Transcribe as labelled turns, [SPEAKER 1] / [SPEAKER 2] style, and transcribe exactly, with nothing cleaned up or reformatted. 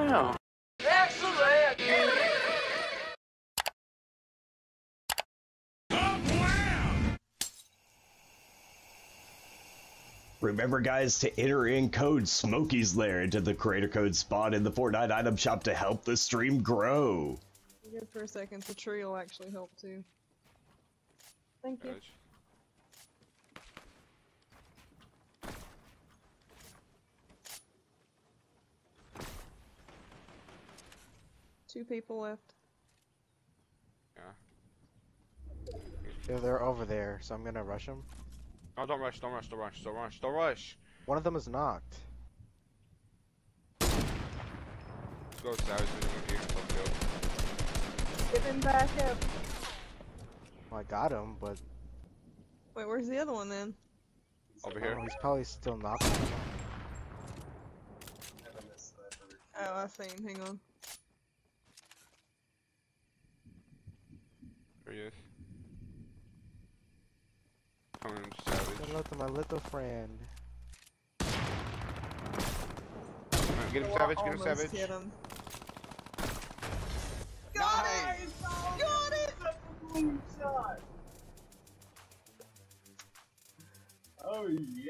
[SPEAKER 1] wow.
[SPEAKER 2] Excellent!
[SPEAKER 3] Remember, guys, to enter in code Smokie's Lair into the creator code spawn in the Fortnite item shop to help the stream grow.
[SPEAKER 4] Good for a second, the tree will actually help too. Thank you.
[SPEAKER 5] Gotcha.
[SPEAKER 4] Two people left.
[SPEAKER 5] Yeah.
[SPEAKER 6] Yeah, they're over there, so I'm gonna rush them.
[SPEAKER 5] Oh, don't rush, don't rush, don't rush, don't rush, don't rush!
[SPEAKER 6] One of them is knocked.
[SPEAKER 5] Let's go Savage in here, let's go.
[SPEAKER 4] Get him back up.
[SPEAKER 6] Well, I got him, but
[SPEAKER 4] Wait, where's the other one then?
[SPEAKER 5] Over here.
[SPEAKER 6] oh, he's probably still knocked.
[SPEAKER 4] Oh, I see him. Hang on.
[SPEAKER 5] There he is. Coming Savage.
[SPEAKER 6] Hello to my little friend.
[SPEAKER 5] Right, get him Savage, get him
[SPEAKER 4] Almost
[SPEAKER 5] Savage.
[SPEAKER 4] hit him. Got it! Got it!
[SPEAKER 2] Shot. Oh yeah.